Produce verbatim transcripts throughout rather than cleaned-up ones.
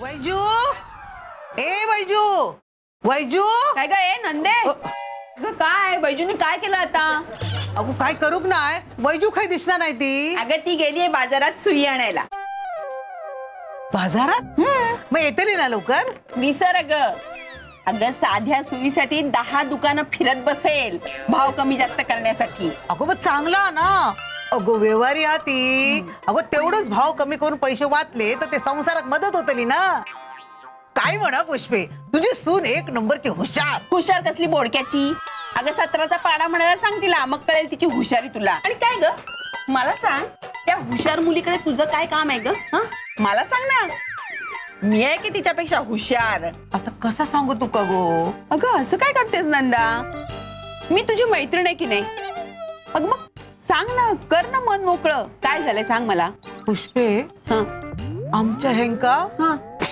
वैजू, ए वैजू, वैजू काय ग ए नंदे अगं काय वैजूने काय केलं आता? अगो काय करूक नाही, वैजू काही दिसणार नाही ती. अगं ती गेलीये बाजारात सुई आणायला. बाजारात? मग येते ना लवकर. विसर अगं अगं साध्या सुईसाठी दहा दुकानं फिरत बसेल भाव कमी जास्त करण्यासाठी. अगो मग चांगला ना. अगो व्यवहारी हा ती. अगो तेवढंच भाव कमी करून पैसे वाचले तर ते संसारात मदत होतली ना. काय म्हणा पुष्पे, तुझी सून एक नंबरची हुशार. हुशार कसली बोडक्याची. अगं सतराचा पाडा म्हणायला सांग तिला, मग कळेल तिची हुशारी तुला. आणि काय ग मला सांग, त्या हुशार मुलीकडे तुझं काय काम आहे ग? हा मला सांग ना, मी आहे की तिच्यापेक्षा हुशार? आता कसा सांगू तू का गो? अगं असं काय करतेस नंदा, मी तुझी मैत्रीण आहे की नाही? अगं मग सांग ना, कर ना मन मोकळं. काय झालंय सांग मला. पुष्पे, हा आमच्या हेंका हा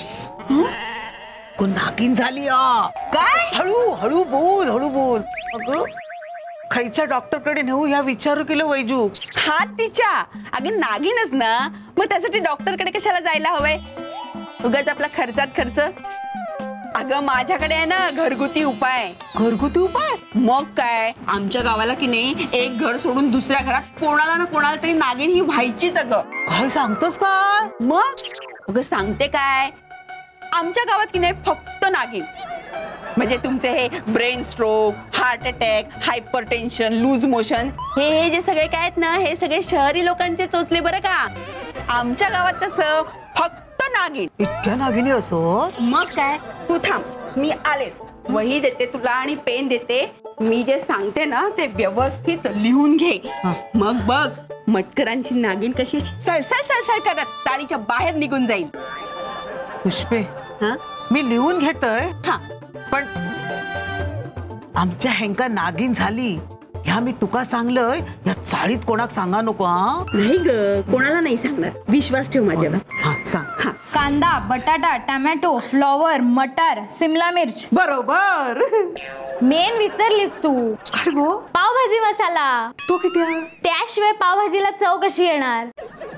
को नागिन झाली. आ काय? हळू हळू बोल, हळू बोल. अगं खायच्या डॉक्टर कडे नेऊ या विचारू केलं वैजू. हात तिच्या. अगं नागिनच ना, मग त्यासाठी डॉक्टर कडे कशाला जायला हवंय? उगाच आपला खर्चात खर्च. अगं माझ्याकडे आहे ना घरगुती उपाय. घरगुती उपाय? मग काय, आमच्या गावाला की नाही एक घर सोडून दुसऱ्या घरात कोणाला ना कोणाला तरी नागिन ही व्हायचीच. अगं काय सांगतोस काय? मग अगं सांगते काय, आमच्या गावात की नाही फक्त नागिन. म्हणजे तुमचे हे brain stroke, heart attack, hyper tension, loose motion, हे हे जे सगळे काय आहेत ना, हे सगळे शहरी लोकांचे चोचले बरं का. आमच्या गावात कसं फक्त नागिन. इतक्या नागिनी असो? मग काय, तू थांब, मी आलेच. वही देते तुला आणि पेन देते. मी जे सांगते ना ते व्यवस्थित लिहून घे. मग बघ मटकरांची नागिन कशी सळसळ सळसळ करत चाळीच्या बाहेर निघून जाईल. पुष्पे, हा मी लिहून घेतोय. हा पण आमच्या हेंका नागिन झाली ह्या मी तुका सांगलंय, या चाळीत कोणाक सांगा नको. हा नाही ग, कोणाला नाही सांगणार, विश्वास ठेव माझ्यावर. हा सांग. हा कांदा, बटाटा, टोमॅटो, फ्लॉवर, मटार, सिमला मिर्च. बरोबर. मेन विसरलीस तू. काय गो? पावभाजी मसाला. तो किती आहे? त्याशिवाय पावभाजीला चव कशी येणार?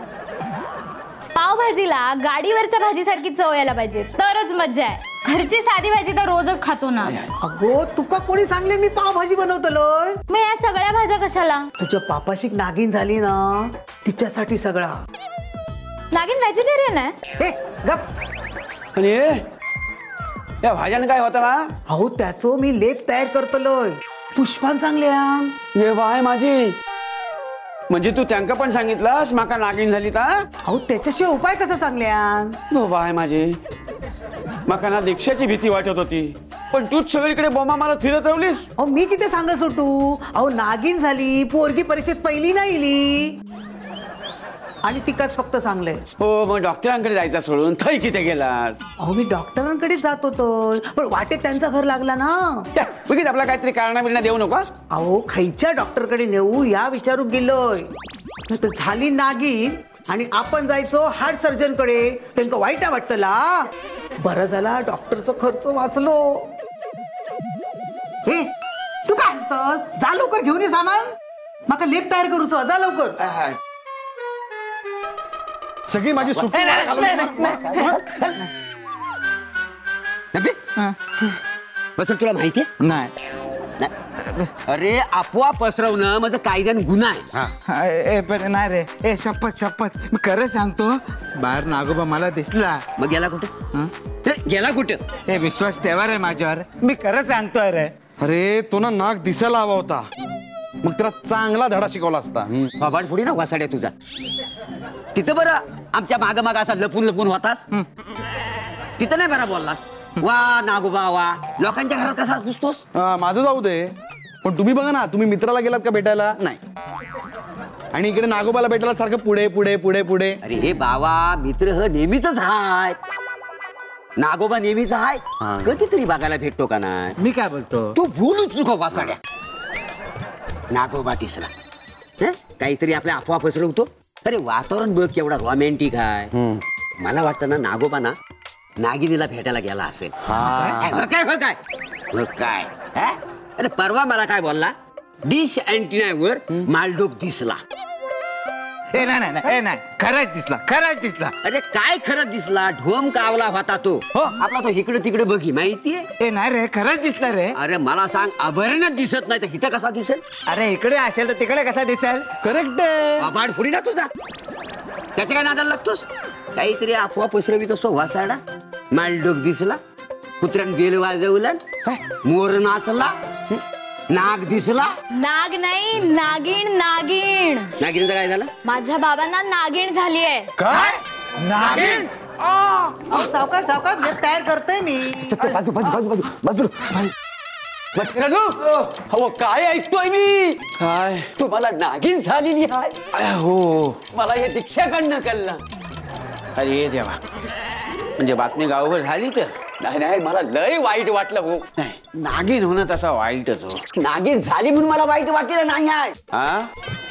पावभाजीला गाडीवरच्या भाजीसारखी चव यायला पाहिजे, तरच मज्जा आहे. घरची साधी भाजी तर रोजच खातो ना. अगो तुका कोणी सांगले मी पावभाजी बनवतलोय? मग या सगळ्या भाज्या कशाला? तुझ्या पापाशी नागिन झाली ना, तिच्यासाठी सगळा. नागिन व्हेजिटेरियन आहे? हे गप. आणि या भाज्याने काय होतं ना? अहो त्याचो मी लेप तयार करतलोय. पुष्पान सांगल्या. ये बाय माझी, म्हणजे तू त्यांका पण सांगितलंस माका नागिन झाली ता? अहो त्याच्याशिवाय उपाय कसा सांगल्या? हो बाय माझी, माका ना दीक्षाची भीती वाटत होती, पण तूच सगळीकडे बोमा मारत फिरत राहिलीस. अहो मी किती सांगत सुटू. अहो नागिन झाली, पोरगी परीक्षेत पहिली नाही इली आणि तिकाच फक्त सांगलंय. हो मग डॉक्टरांकडे जायचा सोडून थै किती गेलात? अहो मी डॉक्टरांकडे जात होतो, पण वाटेत त्यांचं घर लागला ना. बघित आपला काहीतरी कारणा बिरणा देऊ नका. अहो खायच्या डॉक्टरकडे नेऊ या विचारू गेलोय, तर झाली नागिन आणि आपण जायचो हार्ट सर्जन कडे. त्यांना वाईट वाटतला. बरं झाला डॉक्टरचा खर्च वाचलो. हे तू काय असतस? जा लवकर घेऊन ये सामान. माका लेप तयार करूचो, जा लवकर. सगळी माझी सुट्टी बस तुला माहितीये? नाही. अरे अफवा पसरवणं माझं कायद्याने गुन्हा आहे. ए पण नाही रे, ए शपथ शपथ मी खरं सांगतो, बाहेर नागोबा मला दिसला. मग गेला कुठं? गेला कुठं? ए विश्वास ठेवा रे माझ्यावर, मी खरं सांगतोय रे. अरे तो ना नाक दिसायला हवा होता, मग त्याला चांगला धडा शिकवला असता. बाबाड पुढे ना वासाड्या तुझा. तिथं बरं आमच्या माग माग असा लपून लपून होतास, तिथं नाही बरा बोललास. वा नागोबा वा, लोकांच्या घरात कसा घुसतोस? माझं जाऊ दे, पण तुम्ही बघा ना, तुम्ही मित्राला गेलात का भेटायला? नाही. आणि इकडे नागोबाला भेटायला सारखं पुढे पुढे पुढे पुढे. अरे हे बाबा, मित्र ह नेहमीच हाय. नागोबा नेहमीच हाय, कधीतरी बघायला भेटतो का नाही? मी काय बोलतो, तू भूलूच नको वासाड्या. नागोबा दिसला काहीतरी आपल्या अफवा पसरवतो. अरे वातावरण बघ केवढा रोमॅन्टिक आहे. मला वाटतं ना नागोबा ना नागिनीला भेटायला गेला असेल. काय काय काय अरे परवा मला काय बोलला, डिश अँटिनावर मालडोक दिसला. ए नाही नाही नाही, ए नाही खरंच दिसला खरंच दिसला. अरे काय खरं दिसला ढोम कावला होता तो हो. आपला तो इकडे तिकडे बघी माहितीये. ए नाही रे खरंच दिसला रे. अरे मला सांग अभरणच दिसत नाही तर इथं कसा दिसेल. अरे इकडे असेल तर तिकडे कसा दिसेल. करेक्ट आहे. आबाड फोडी ना तुझा त्याच्या काय नादाला लागतोस. काहीतरी अफवा पसरवीत असतो वासाडा. मालडोक दिसला कुत्र्यान बेल वाजवला मोर नाचला नाग दिसला. नाग नाही नागिण नागिण. नागिनचं काय झालं. माझ्या बाबांना नागिण झाली आहे. काय नागिन. अहो, सावकाश सावकाश गट तयार करते मी. बाजू बाजू बाजू बाजू बाजूला भटकरानू, अहो काय ऐकतोय मी. काय तुम्हाला नागिन झालेली आहे. आय, हो. मला हे दीक्षाकडनं कळलं. अरे देवा, म्हणजे बातमी गावभर झाली तर. नाही नाही मला लय वाईट वाटलं हो. नाही, नागिन होणं तसा वाईटच हो. नागिन झाली म्हणून मला वाईट वाटलेलं नाही आहे. हा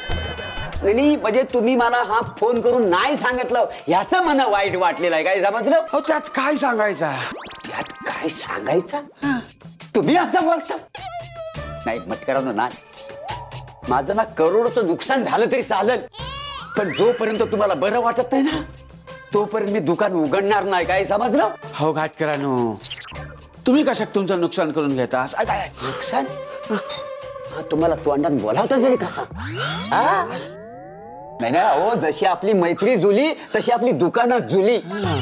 नाही नाही, म्हणजे तुम्ही मला हा फोन करून नाही सांगितलं याचं मला वाईट वाटलेलं आहे. काय समजलं. हो त्यात काय सांगायचा. त्यात काय सांगायचं. तुम्ही असं बोलता. नाही मटकरांनो नाही, माझं ना करोडचं नुकसान झालं तरी चालेल पण जोपर्यंत तुम्हाला बरं वाटत नाही ना तोपर्यंत मी दुकान उघडणार नाही. काय समजलं. हो घाटकरांनो, तुम्ही कशात तुमचं नुकसान करून घेता. असं काय नुकसान हा, तुम्हाला तोंडात बोलावता तरी कसा. हा? नाही ना हो, जशी आपली मैत्री जुली तशी आपली दुकानात जुली.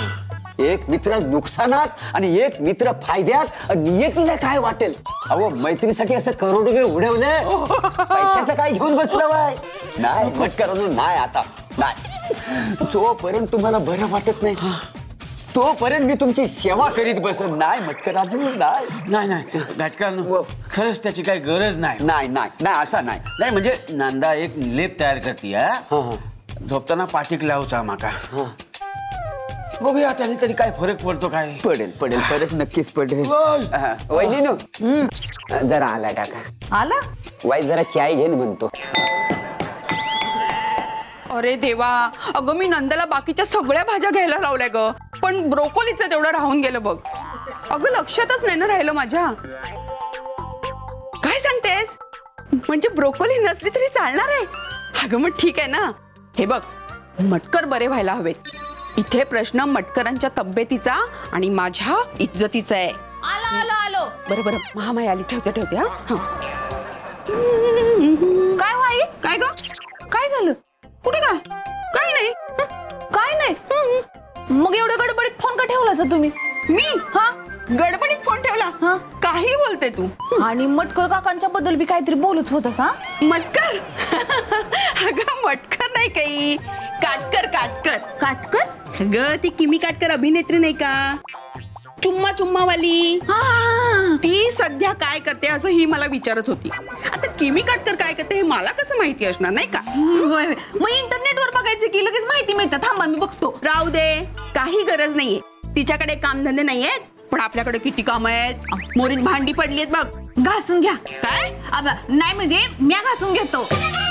एक मित्र नुकसानात आणि एक मित्र फायद्यात. नियतीला काय वाटेल. अहो मैत्रीसाठी असं करोड रुपये उडवले पैशाचं काय घेऊन बसलं बाय. नाही मटकरांनो नाही आता नाही. जोपर्यंत तुम्हाला बरं वाटत नाही तोपर्यंत मी तुमची सेवा करीत बसत नाही. मटकरांनो नाही नाही नाही घाटकरांनो, खरंच त्याची काही गरज नाही. नाही नाही नाही असं नाही. नाही म्हणजे नंदा एक लेप तयार करते. हा, हा. झोपताना पाठीक लावचा माका. बघूया त्याने तरी काय फरक पडतो. काय पडेल पडेल फरक नक्कीच पडेल. वहिनीनो जरा आला टाका. आला वाई जरा चाय घेन म्हणतो. अरे देवा, अगं मी नंदाला बाकीच्या सगळ्या भाज्या घ्यायला लावल्या ग पण ब्रोकोलीचं तेवढं राहून गेलं बघ. अगं लक्षातच नाही ना राहिलं माझ्या. काय सांगतेस. म्हणजे ब्रोकोली नसली तरी चालणार आहे. अगं मग ठीक आहे ना. हे बघ मटकर बरे व्हायला हवेत. इथे प्रश्न मटकरांच्या तब्येतीचा आणि माझ्या इज्जतीचा आहे. आलो आलो आलो. बरं बरं महामाई आली. ठेवते ठेवते हा. काय वाई काय ग काय झालं. कुठे काय काय नाही काय नाही. मग एवढ्या गडबडीत फोन का ठेवला तुम्ही. मी हा गडबडीत फोन ठेवला. हा काही बोलते तू. आणि मटकर काकांच्या बद्दल बी काहीतरी बोलत होतास. हा मटकर अगं मटकर नाही काही काटकर काटकर काटकर. अगं ती किमी काटकर अभिनेत्री नाही का चुम्मा चुम्मावाली. ती सध्या काय करते असं ही मला विचारत होती. आता किमी काटकर काय करते हे मला कसं माहिती असणार नाही का. मग इंटरनेटवर बघायचं की लगेच माहिती मिळतं. थांबा मी बघतो. राहू दे काही गरज नाहीये. तिच्याकडे कामधंदे नाहीयेत पण आपल्याकडे किती काम आहेत. मोरीत भांडी पडली आहेत बघ. घासून घ्या. काय अब नाही म्हणजे म्या घासून घेतो.